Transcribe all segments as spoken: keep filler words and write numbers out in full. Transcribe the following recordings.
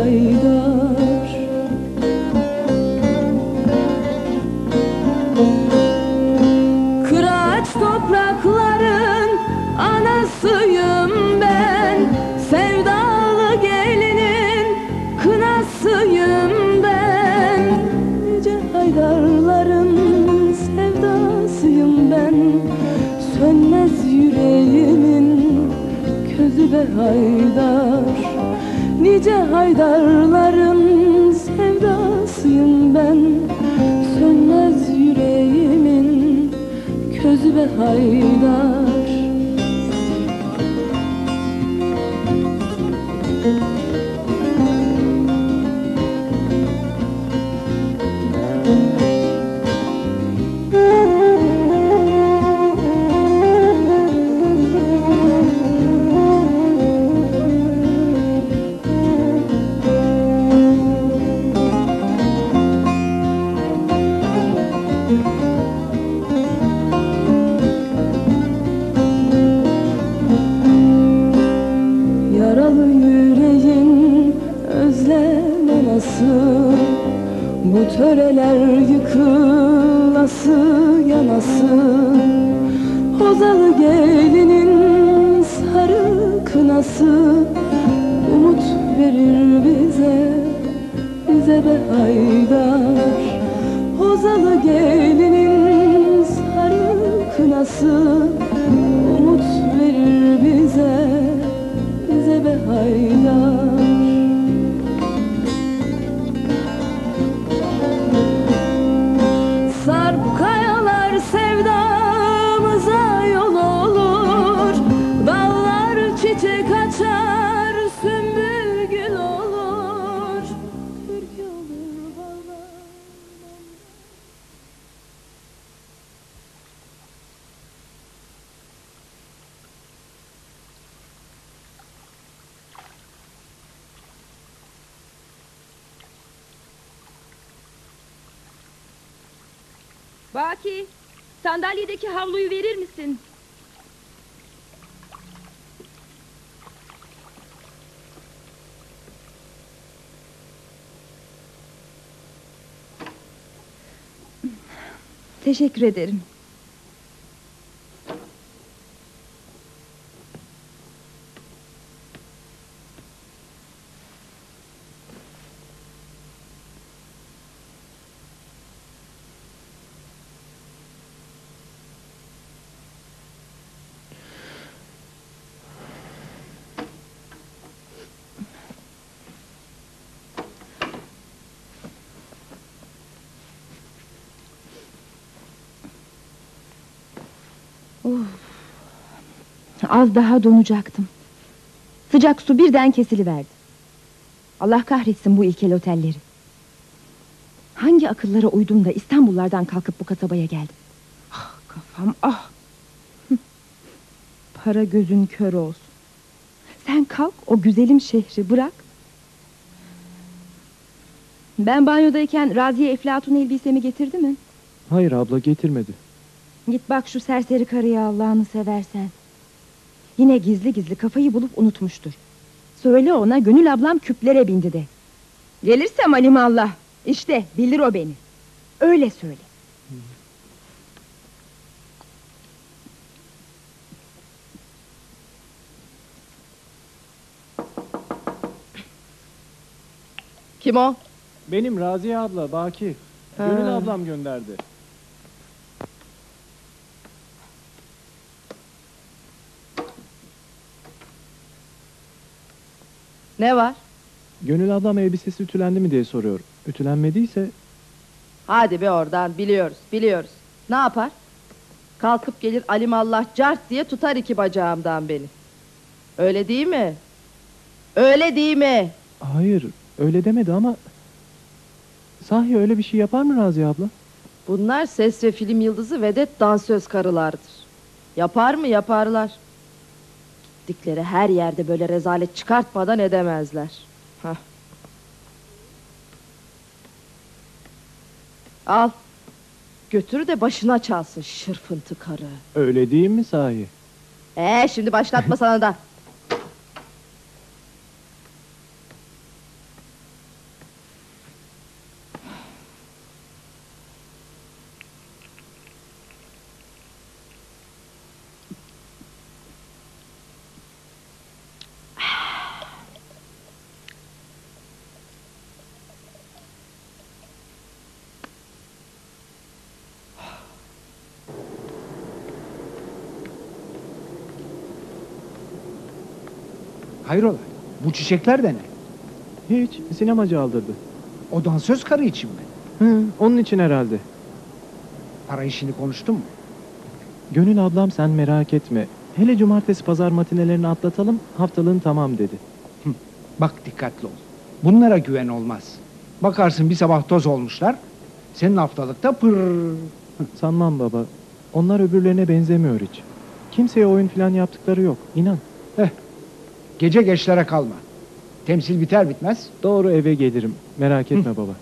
haydar. Kıraç toprakların anasıyım ben, sevdalı gelinin kınasıyım ben. Nice haydarların sevdasıyım ben, sönmez yüreğimin közü be haydar. Nice haydarların sevdasıyım ben, sönmez yüreğimin közü be haydar. Yaralı yüreğin özlem anası, bu töreler yıkılası yanası. Hozalı gelinin sarı kınası, umut verir bize, bize be haydar. Hozalı gelinin sarı kınası, umut verir bize, bize be haydar. Sarp kayalar sevdamıza yol olur, dallar çiçek açar, sümbül gül olur, türkü olur bağlar. Baki, sandalyedeki havluyu verir misin? Teşekkür ederim. Of. Az daha donacaktım. Sıcak su birden kesiliverdi. Allah kahretsin bu ilkel otelleri. Hangi akıllara uydum da İstanbullardan kalkıp bu kasabaya geldim. Ah kafam ah. Para gözün kör olsun. Sen kalk o güzelim şehri bırak. Ben banyodayken Raziye Eflatun elbisemi getirdi mi? Hayır abla, getirmedi. Git bak şu serseri karıya, Allah'ını seversen. Yine gizli gizli kafayı bulup unutmuştur. Söyle ona Gönül ablam küplere bindi de. Gelirsem alimallah, işte bilir o beni. Öyle söyle. Kim o? Benim Raziye abla, Baki. Ha. Gönül ablam gönderdi. Ne var? Gönül ablam elbisesi ütülendi mi diye soruyor. Ütülenmediyse... Hadi be oradan, biliyoruz biliyoruz. Ne yapar? Kalkıp gelir alimallah cart diye tutar iki bacağımdan beni. Öyle değil mi? Öyle değil mi? Hayır, öyle demedi ama... Sahi öyle bir şey yapar mı Raziye abla? Bunlar ses ve film yıldızı vedet dansöz karılardır. Yapar mı? Yaparlar. Gittikleri her yerde böyle rezalet çıkartmadan edemezler. Hah. Al. Götür de başına çalsın şırfıntı karı. Öyle değil mi sahi? Ee, şimdi başlatma sana da. Hayrola? Bu çiçekler de ne? Hiç, sinemacı aldırdı. O dansöz karı için mi? Hı, onun için herhalde. Para işini konuştun mu? Gönül ablam sen merak etme. Hele cumartesi pazar matinelerini atlatalım, haftalığın tamam dedi. Bak dikkatli ol. Bunlara güven olmaz. Bakarsın bir sabah toz olmuşlar. Senin haftalıkta pır. Sanmam baba. Onlar öbürlerine benzemiyor hiç. Kimseye oyun falan yaptıkları yok, inan. Gece geçlere kalma. Temsil biter bitmez. Doğru eve gelirim, merak etme baba.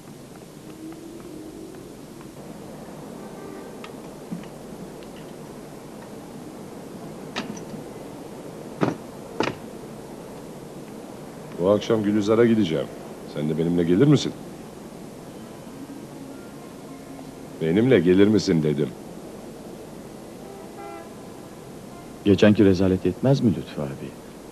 Bu akşam Gülizar'a gideceğim. Sen de benimle gelir misin? Benimle gelir misin dedim. Geçenki rezalet yetmez mi Lütfü abi?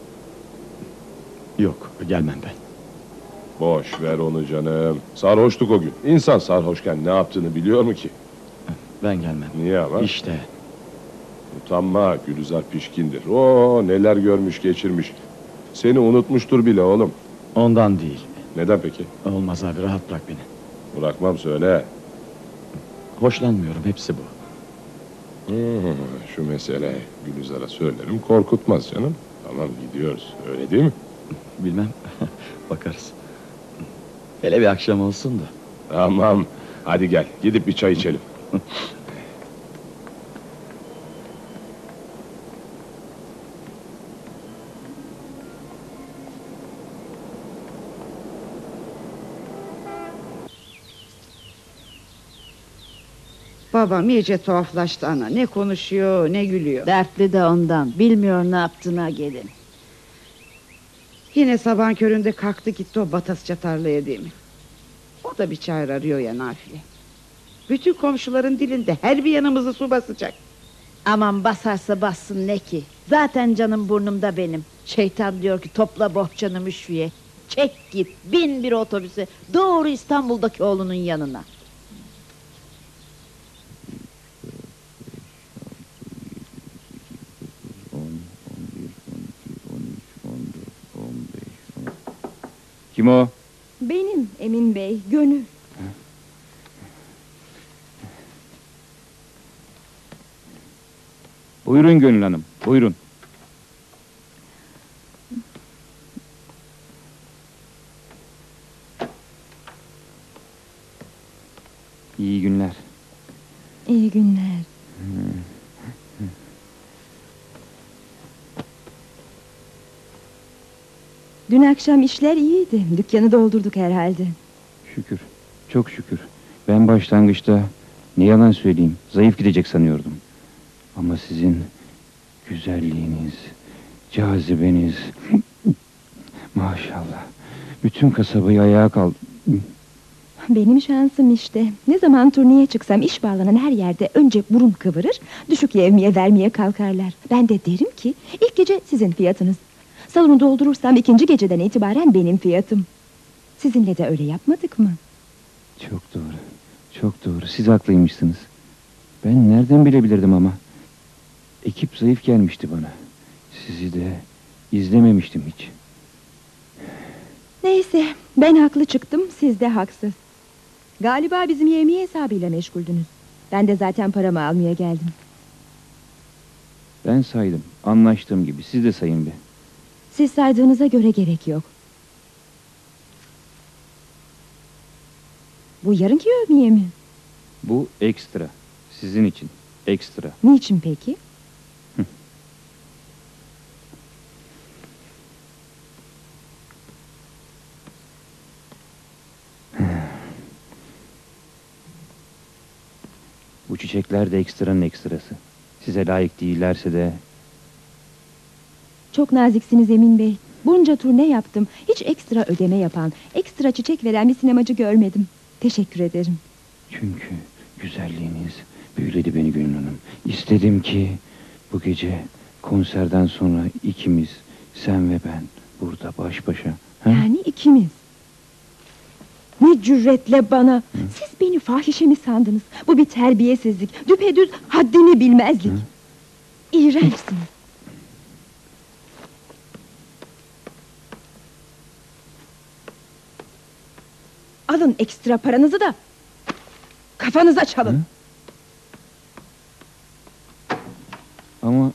Yok, gelmem ben. Boş ver onu canım. Sarhoştuk o gün. İnsan sarhoşken ne yaptığını biliyor mu ki? Ben gelmem. Niye ama? İşte, Utanma, Gülizar pişkindir. Oo, neler görmüş geçirmiş. Seni unutmuştur bile oğlum. ondan değil. Neden peki? Olmaz abi, rahat bırak beni. Bırakmam söyle. Hoşlanmıyorum, hepsi bu. Hmm, şu mesele Gülizar'a söylerim, korkutmaz canım. Tamam, gidiyoruz. Öyle değil mi? Bilmem, bakarız. Hele bir akşam olsun da. Tamam. Hadi gel, gidip bir çay içelim. Babam iyice tuhaflaştı ana. Ne konuşuyor ne gülüyor. Dertli de ondan. Bilmiyor ne yaptığına gelin. Yine sabahın köründe kalktı gitti o batasıca tarlaya değil mi? O da bir çare arıyor ya nafile. Bütün komşuların dilinde her bir yanımızı su basacak. Aman basarsa bassın ne ki? Zaten canım burnumda benim. Şeytan diyor ki topla bohçanı müşfiye. Çek git bin bir otobüse. Doğru İstanbul'daki oğlunun yanına. Kim o? Benim Emin Bey, Gönül. Buyurun Gönül Hanım, buyurun. İyi günler. İyi günler. Dün akşam işler iyiydi. Dükkanı doldurduk herhalde. Şükür, çok şükür. Ben başlangıçta ne yalan söyleyeyim, zayıf gidecek sanıyordum. Ama sizin güzelliğiniz, cazibeniz, maşallah, bütün kasabayı ayağa kaldı. Benim şansım işte. Ne zaman turneye çıksam iş bağlanan her yerde önce burun kıvırır, düşük yevmiye vermeye kalkarlar. Ben de derim ki ilk gece sizin fiyatınız. Salonu doldurursam ikinci geceden itibaren benim fiyatım. Sizinle de öyle yapmadık mı? Çok doğru, çok doğru. Siz haklıymışsınız. Ben nereden bilebilirdim ama. Ekip zayıf gelmişti bana. Sizi de izlememiştim hiç. Neyse, ben haklı çıktım, siz de haksız. Galiba bizim yevmiye hesabıyla meşguldünüz. Ben de zaten paramı almaya geldim. Ben saydım, anlaştığım gibi. Siz de sayın bir. Siz saydığınıza göre gerek yok. Bu yarınki yevmiye mi? Bu ekstra. Sizin için. Ekstra. Niçin peki? Bu çiçekler de ekstranın ekstrası. Size layık değillerse de... Çok naziksiniz Emin Bey. Bunca turne yaptım. Hiç ekstra ödeme yapan, ekstra çiçek veren bir sinemacı görmedim. Teşekkür ederim. Çünkü güzelliğiniz büyüledi beni Gönül Hanım. İstedim ki bu gece konserden sonra ikimiz, sen ve ben, burada baş başa. Ha? Yani ikimiz. Ne cüretle bana. Hı? Siz beni fahişe mi sandınız? Bu bir terbiyesizlik. Düpedüz haddini bilmezlik. Hı? İğrençsiniz. Alın ekstra paranızı da kafanıza çalın. Hı? Ama...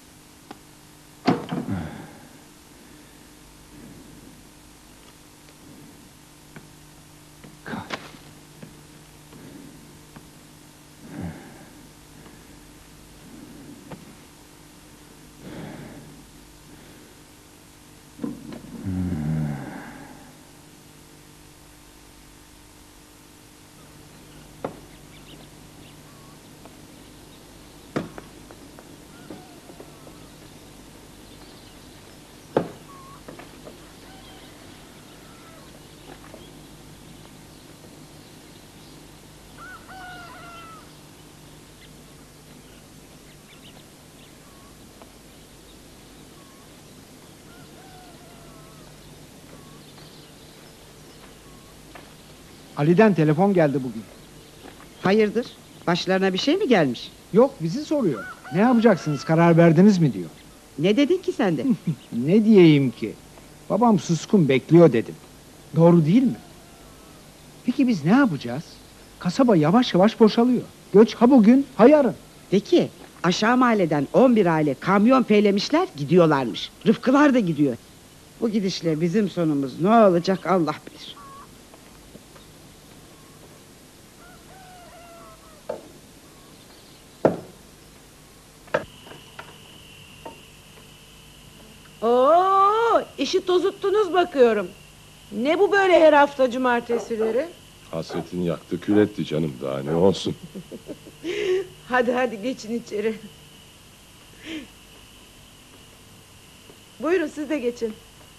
Ali'den telefon geldi bugün. Hayırdır? Başlarına bir şey mi gelmiş? Yok, bizi soruyor. Ne yapacaksınız, karar verdiniz mi diyor. Ne dedin ki sen de? Ne diyeyim ki? Babam suskun bekliyor dedim. Doğru değil mi? Peki biz ne yapacağız? Kasaba yavaş yavaş boşalıyor. Göç ha bugün ha yarın. De ki aşağı mahalleden on bir aile kamyon peylemişler gidiyorlarmış. Rıfkılar da gidiyor. Bu gidişle bizim sonumuz ne olacak Allah bilir. Oo, işi tozuttunuz bakıyorum. Ne bu böyle her hafta cumartesileri? Hasretin yaktı kül etti canım, daha ne olsun. Hadi hadi geçin içeri. Buyurun siz de geçin.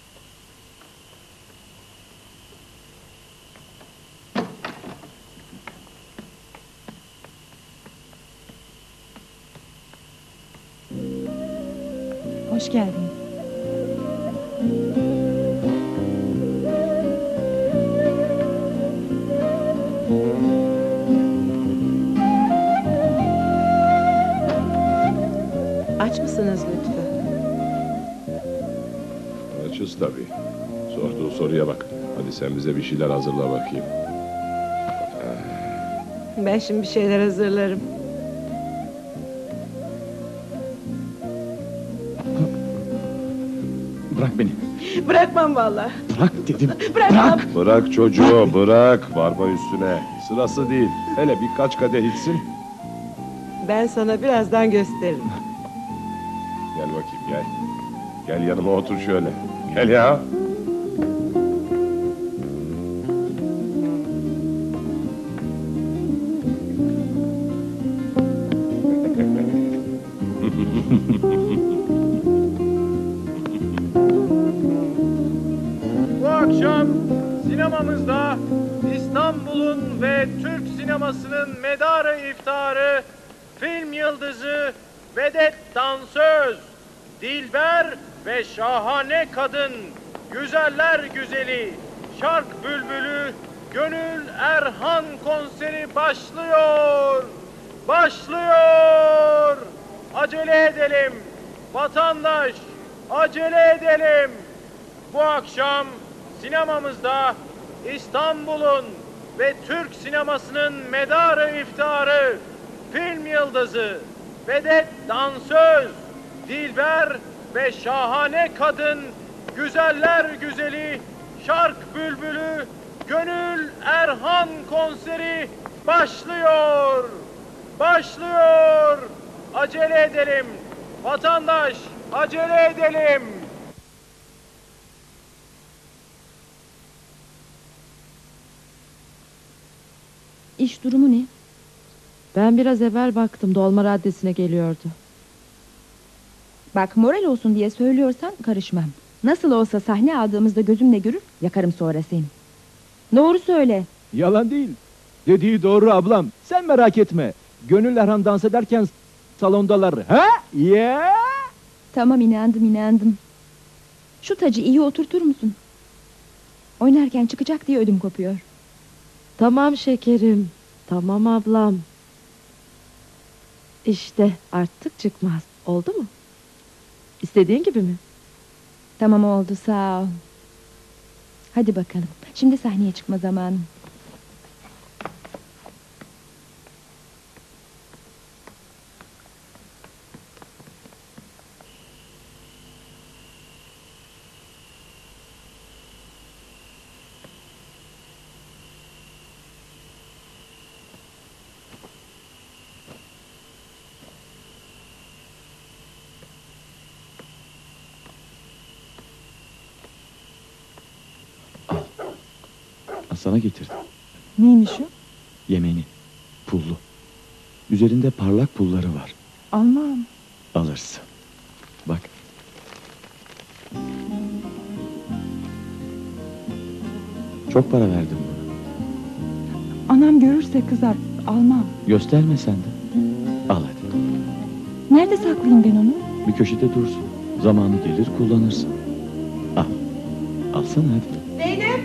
Hoş geldiniz. Aç mısınız lütfen? Açız tabii. Sorduğu soruya bak. Hadi sen bize bir şeyler hazırla bakayım. Ben şimdi bir şeyler hazırlarım. Bırak beni. Bırakmam vallahi. Bırak dedim. Bırakmam. Bırak çocuğu, bırak. Varma üstüne. Sırası değil. Hele birkaç kadeh içsin. Ben sana birazdan gösteririm. Gel bakayım, gel. Gel yanıma otur şöyle. Gel ya. Bu akşam sinemamızda İstanbul'un ve Türk sinemasının medarı iftiharı, film yıldızı, vedet dansöz, dilber ve şahane kadın, güzeller güzeli, şark bülbülü, Gönül Erhan konseri başlıyor. Başlıyor. Acele edelim. Vatandaş, acele edelim. Bu akşam sinemamızda İstanbul'un ve Türk sinemasının medarı iftiharı, film yıldızı, vedet dansöz, dilber ve şahane kadın, güzeller güzeli, şark bülbülü, Gönül Erhan konseri başlıyor. Başlıyor. Acele edelim. Vatandaş, acele edelim. İş durumu ne? Ben biraz evvel baktım, dolma raddesine geliyordu. Bak, moral olsun diye söylüyorsan karışmam. Nasıl olsa sahne aldığımızda gözümle görür, yakarım sonra seni. Doğru söyle. Yalan değil. Dediği doğru ablam. Sen merak etme. Gönül Erhan dans ederken salondalar. Ha? Ya? Tamam, inandım inandım. Şu tacı iyi oturtur musun? Oynarken çıkacak diye ödüm kopuyor. Tamam şekerim. Tamam ablam. İşte artık çıkmaz. Oldu mu? İstediğin gibi mi? Tamam, oldu, sağ ol. Hadi bakalım. Şimdi sahneye çıkma zamanı. sana getirdim. Neymiş o? Yemeni. Pullu. Üzerinde parlak pulları var. Almam. Alırsın. Bak. Çok para verdim buna. Anam görürse kızar. Almam. Gösterme sen de. Al hadi. Nerede saklayayım ben onu? Bir köşede dursun. Zamanı gelir kullanırsın. Al. Alsana hadi. Zeynep!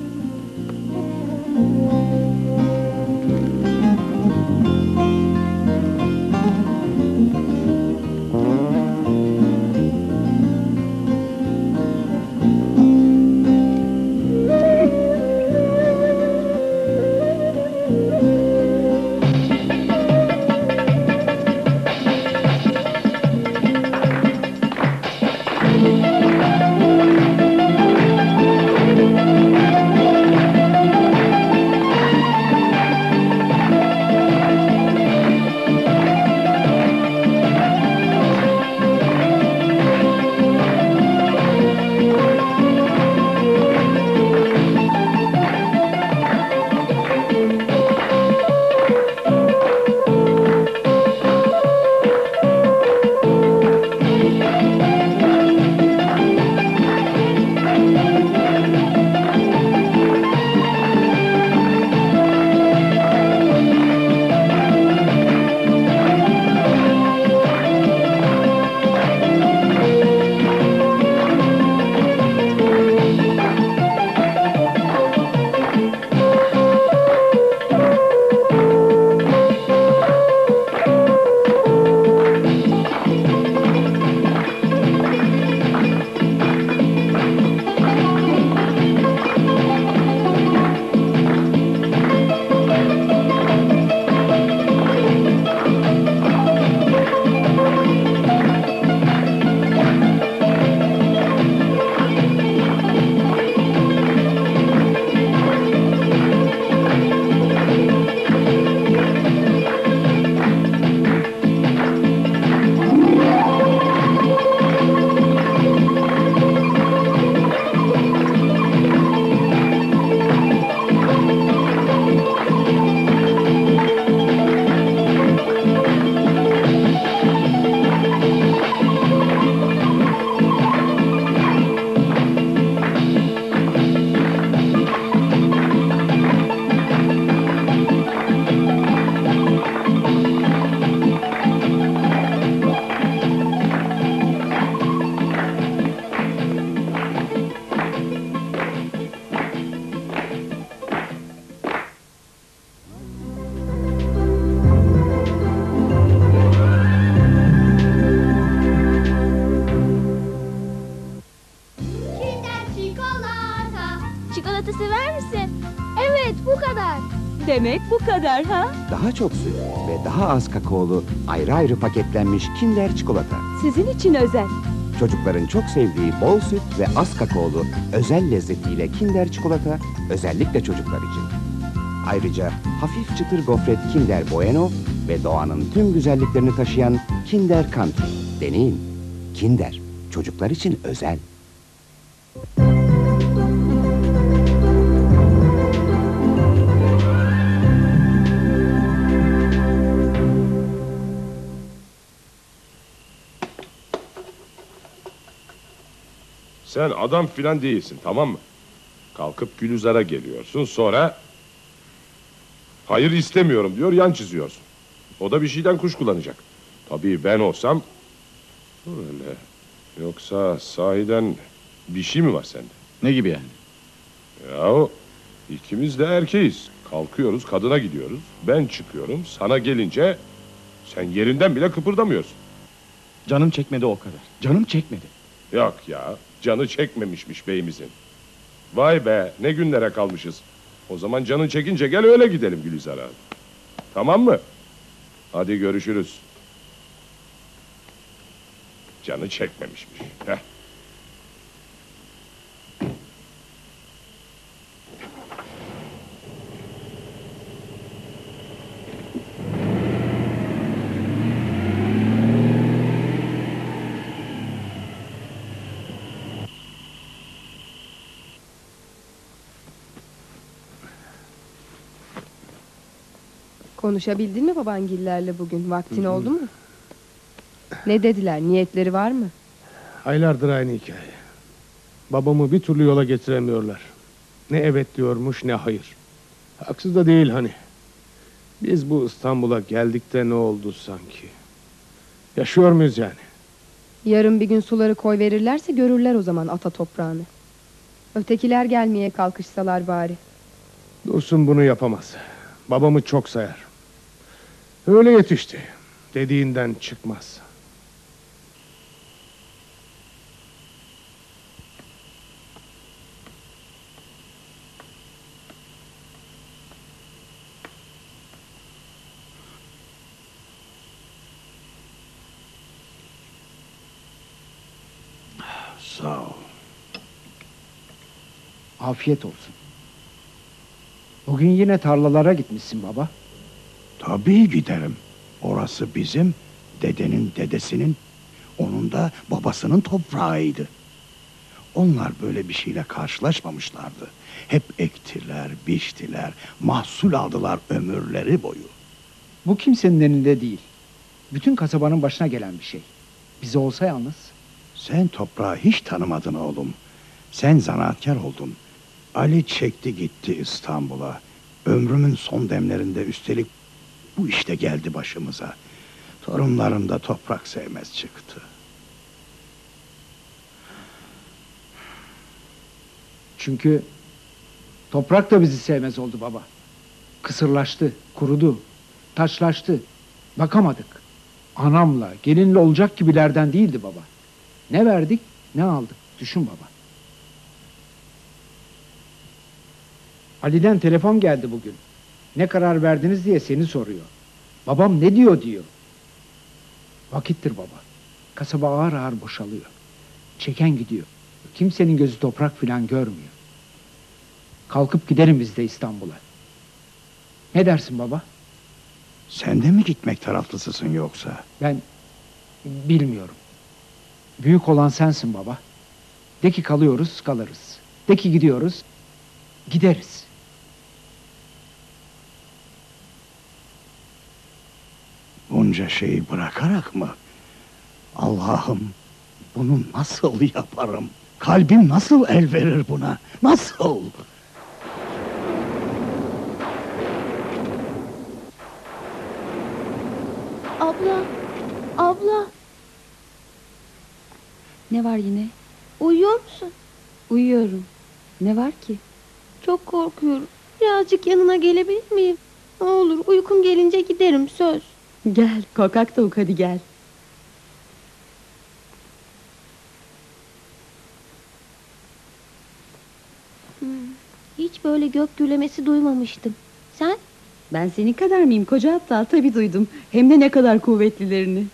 Çikolata sever misin? Evet, bu kadar. Demek bu kadar ha? Daha çok süt ve daha az kakaolu ayrı ayrı paketlenmiş Kinder çikolata. Sizin için özel. Çocukların çok sevdiği bol süt ve az kakaolu özel lezzetiyle Kinder çikolata özellikle çocuklar için. Ayrıca hafif çıtır gofret Kinder Bueno ve doğanın tüm güzelliklerini taşıyan Kinder Country. Deneyin. Kinder, çocuklar için özel. Sen adam filan değilsin, tamam mı? Kalkıp Gülizar'a geliyorsun, sonra... hayır istemiyorum diyor, yan çiziyorsun. O da bir şeyden kuşkulanacak. Tabii ben olsam... öyle. Yoksa sahiden bir şey mi var sende? Ne gibi yani? Yahu ikimiz de erkeğiz. Kalkıyoruz, kadına gidiyoruz. Ben çıkıyorum, sana gelince... sen yerinden bile kıpırdamıyorsun. Canım çekmedi o kadar. Canım çekmedi. Yok ya, canı çekmemişmiş beyimizin. Vay be, ne günlere kalmışız. O zaman canın çekince gel öyle gidelim Gülizar'a. Tamam mı? Hadi görüşürüz. Canı çekmemişmiş. Heh. Konuşabildin mi babangillerle bugün? Vaktin oldu mu? Ne dediler? Niyetleri var mı? Aylardır aynı hikaye. Babamı bir türlü yola getiremiyorlar. Ne evet diyormuş ne hayır. Haksız da değil hani. Biz bu İstanbul'a geldik de ne oldu sanki? Yaşıyor muyuz yani? Yarın bir gün suları koy verirlerse görürler o zaman ata toprağını. Ötekiler gelmeye kalkışsalar bari. Dursun bunu yapamaz. Babamı çok sayar. Öyle yetişti. Dediğinden çıkmaz. Sağ ol. Afiyet olsun. Bugün yine tarlalara gitmişsin baba. Tabii giderim. Orası bizim, dedenin dedesinin, onun da babasının toprağıydı. Onlar böyle bir şeyle karşılaşmamışlardı. Hep ektiler, biçtiler, mahsul aldılar ömürleri boyu. Bu kimsenin elinde değil. Bütün kasabanın başına gelen bir şey. Bize olsa yalnız. Sen toprağı hiç tanımadın oğlum. Sen zanaatkar oldun. Ali çekti gitti İstanbul'a. Ömrümün son demlerinde üstelik bu işte geldi başımıza. Torunlarım da toprak sevmez çıktı. Çünkü toprak da bizi sevmez oldu baba. Kısırlaştı, kurudu, taşlaştı. Bakamadık. Anamla, gelinle olacak gibilerden değildi baba. Ne verdik, ne aldık. Düşün baba. Ali'den telefon geldi bugün. Ne karar verdiniz diye seni soruyor. Babam ne diyor diyor. Vakittir baba. Kasaba ağır ağır boşalıyor. Çeken gidiyor. Kimsenin gözü toprak filan görmüyor. Kalkıp gidelim biz de İstanbul'a. Ne dersin baba? Sen de mi gitmek taraflısısın yoksa? Ben bilmiyorum. Büyük olan sensin baba. De ki kalıyoruz, kalırız. De ki gidiyoruz, gideriz. Bunca şeyi bırakarak mı? Allah'ım, bunu nasıl yaparım? Kalbim nasıl el verir buna? Nasıl? Abla, abla. Ne var yine? Uyuyor musun? Uyuyorum. Ne var ki? Çok korkuyorum. Birazcık yanına gelebilir miyim? Ne olur uykum gelince giderim söz. Gel, korkak tavuk hadi gel. Hmm, hiç böyle gök gürlemesi duymamıştım. Sen? Ben senin kadar mıyım koca aptal? Tabii duydum. Hem de ne kadar kuvvetlilerini.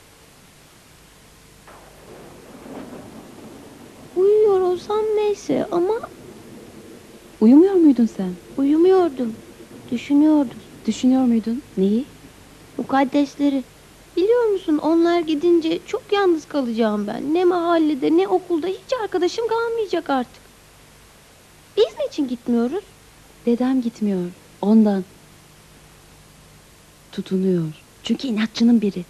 Uyuyor olsam neyse ama... Uyumuyor muydun sen? Uyumuyordum. Düşünüyordum. Düşünüyor muydun? Neyi? Mukaddesleri. Biliyor musun onlar gidince çok yalnız kalacağım ben. Ne mahallede ne okulda hiç arkadaşım kalmayacak artık. Biz niçin gitmiyoruz? Dedem gitmiyor. Ondan. Tutunuyor. Çünkü inatçının biri.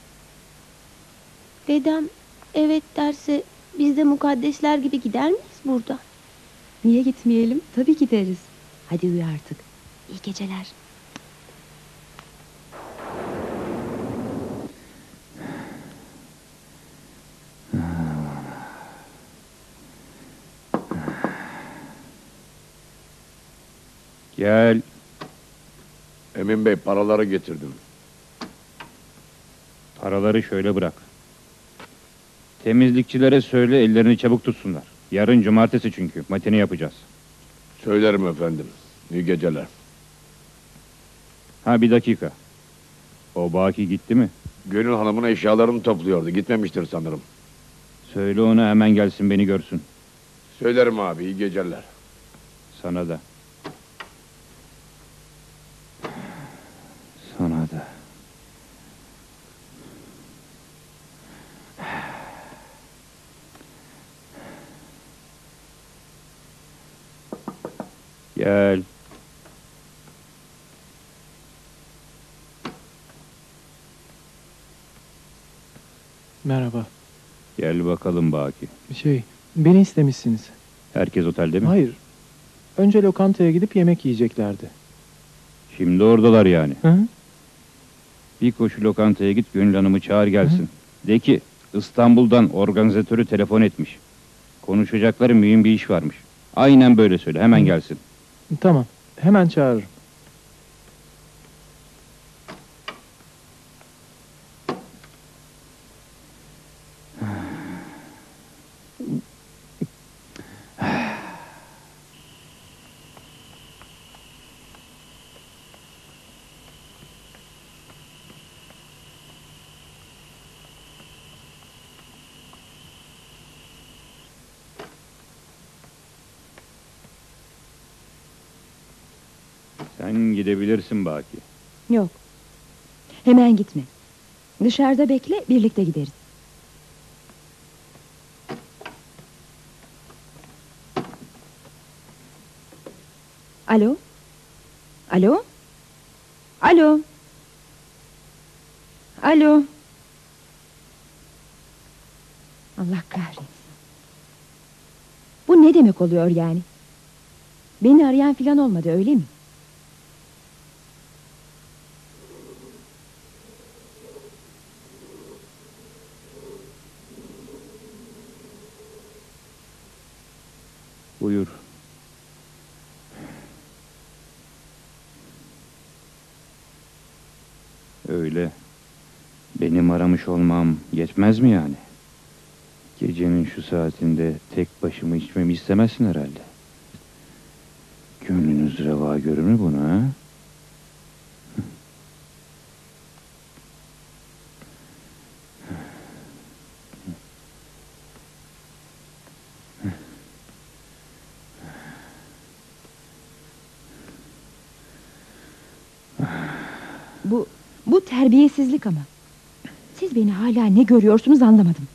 Dedem evet derse biz de mukaddesler gibi gider miyiz burada? Niye gitmeyelim? Tabii gideriz. Hadi uyu artık. İyi geceler. Gel. Emin Bey paraları getirdim. Paraları şöyle bırak. Temizlikçilere söyle ellerini çabuk tutsunlar. Yarın cumartesi çünkü matini yapacağız. Söylerim efendim. İyi geceler. Ha bir dakika. O Baki gitti mi? Gönül Hanım'ın eşyalarını topluyordu. Gitmemiştir sanırım. Söyle ona hemen gelsin beni görsün. Söylerim abi. İyi geceler. Sana da. Sana da. Gel. Merhaba. Gel bakalım Baki. Şey, beni istemişsiniz. Herkes otelde mi? Hayır. Önce lokantaya gidip yemek yiyeceklerdi. Şimdi oradalar yani. Hı hı. Bir koşu lokantaya git, Gönül Hanım'ı çağır gelsin. De ki İstanbul'dan organizatörü telefon etmiş. Konuşacakları mühim bir iş varmış. Aynen böyle söyle, hemen gelsin. Tamam, hemen çağırırım. Sen gidebilirsin Baki. Yok. Hemen gitme. Dışarıda bekle, birlikte gideriz. Alo? Alo? Alo? Alo? Allah kahretsin. Bu ne demek oluyor yani? Beni arayan filan olmadı, öyle mi? Buyur. Öyle. Benim aramış olmam yetmez mi yani? Gecenin şu saatinde tek başıma içmemi istemezsin herhalde. Gönlünüz reva görür mü bunu ha? Bu, bu terbiyesizlik ama. Siz beni hala ne görüyorsunuz anlamadım.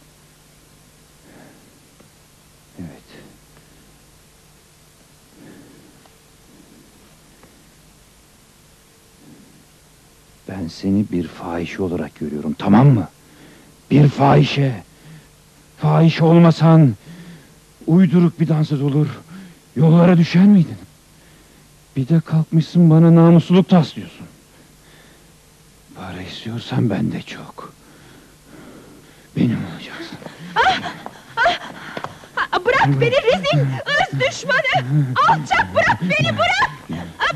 Evet. Ben seni bir fahişe olarak görüyorum, tamam mı? Bir fahişe. Fahişe olmasan uyduruk bir dansöz olur, yollara düşer miydin? Bir de kalkmışsın bana namusluluk taslıyorsun. Para istiyorsan ben de çok. Benim olacaksın. Ah! Ah! Ah! Bırak beni rezil! Irz düşmanı! Alçak, bırak beni, bırak! Ah!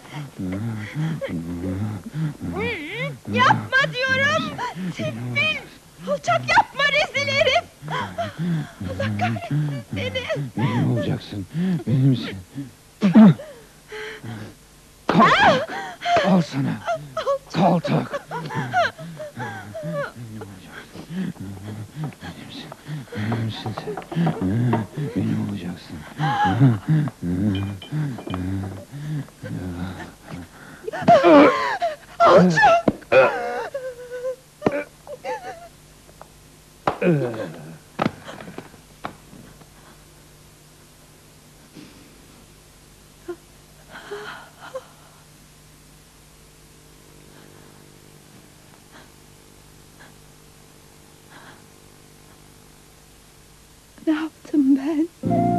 Yapma diyorum! Sefil! Alçak, yapma, rezil herif! Allah kahretsin seni! Benim olacaksın, benimsin. Kaltak! Al sana! Kaltak! Benimsin, benimsin sen. Benim olacaksın. Alçak! Ne yaptım ben?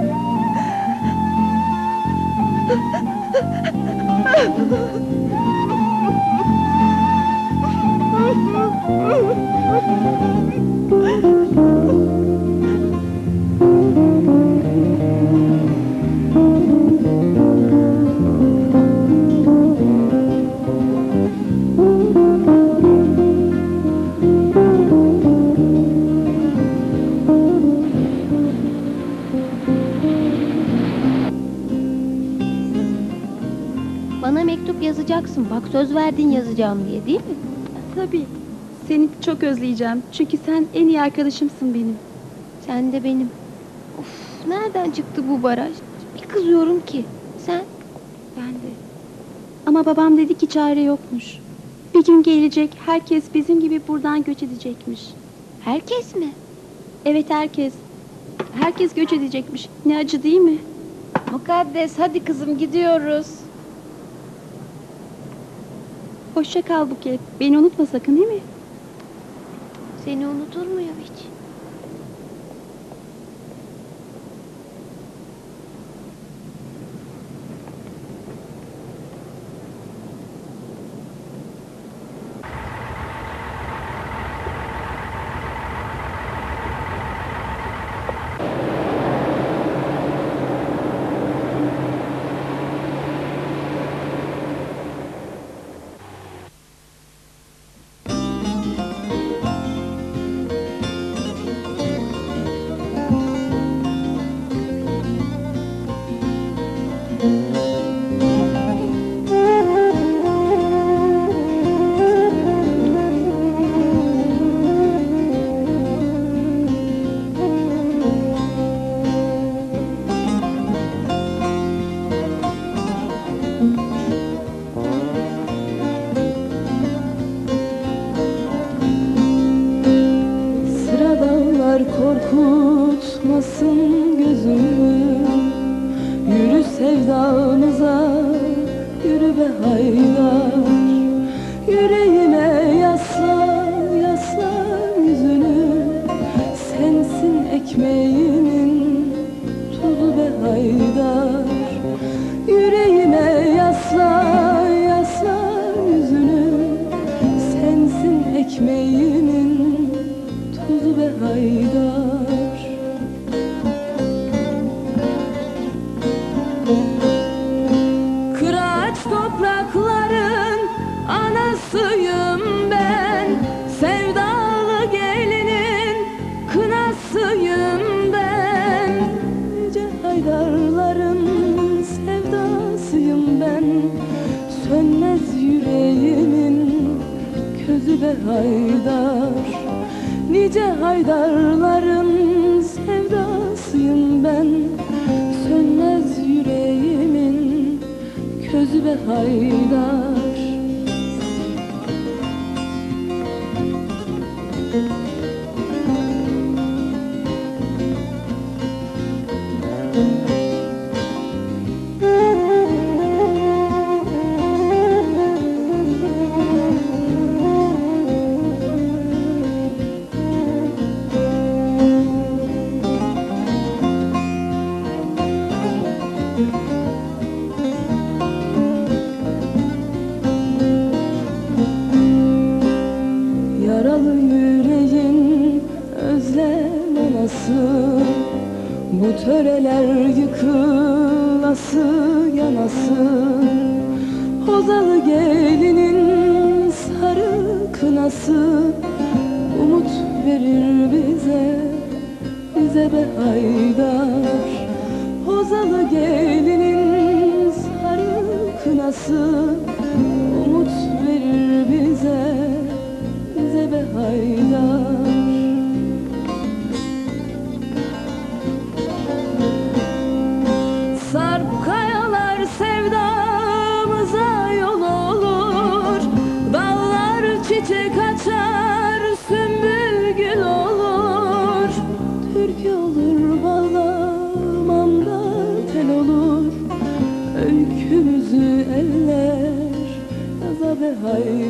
Bana mektup yazacaksın. Bak söz verdin yazacağım diye, değil mi? Tabii. Seni çok özleyeceğim. Çünkü sen en iyi arkadaşımsın benim. Sen de benim. Of, nereden çıktı bu baraj? Bir kızıyorum ki. Sen? Ben de. Ama babam dedi ki çare yokmuş. Bir gün gelecek, herkes bizim gibi buradan göç edecekmiş. Herkes mi? Evet, herkes. Herkes göç edecekmiş. Ne acı, değil mi? Mukaddes, hadi kızım gidiyoruz. Hoşça kal Buket. Beni unutma sakın, değil mi? Seni unutur muyum hiç? Sıradanlar korkutmasın gözümü. Yürü sevdamıza, yürü be haydar. Yüreğime yasla, yasla yüzünü. Sensin ekmeğimin tuzu be haydar. Yüreğime yasla, yasla yüzünü. Sensin ekmeğimin tuzu be haydar. Kıraç toprakların anasıyım ben. Sevdalı gelinin kınasıyım ben. Yüce haydarların sevdasıyım ben. Sönmez yüreğimin közü be haydar. Nice haydarların sevdasıyım ben. Sönmez yüreğimin közü be haydar. Yaralı yüreğin özlem anası. Bu töreler yıkılası yanası. Hozalı gelinin sarı kınası. Umut verir bize, bize be haydar. Hozalı gelinin sarı kınası. Umut verir bize, bize be haydar. Sarp kayalar sevdamıza yol olur. Dallar çiçek açar, sümbül gül olur. Türkü olur bağlamamda tel olur. Öykümüzü eller yaza be haydar.